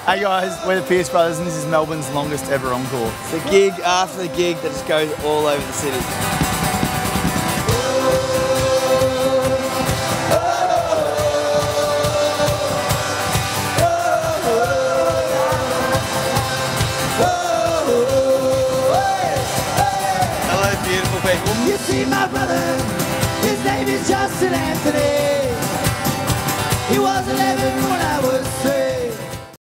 Hey guys, we're the Pierce Brothers and this is Melbourne's longest ever encore. It's a gig after the gig that just goes all over the city. Hello beautiful people. You see my brother, his name is Justin Anthony. He was 11 when I was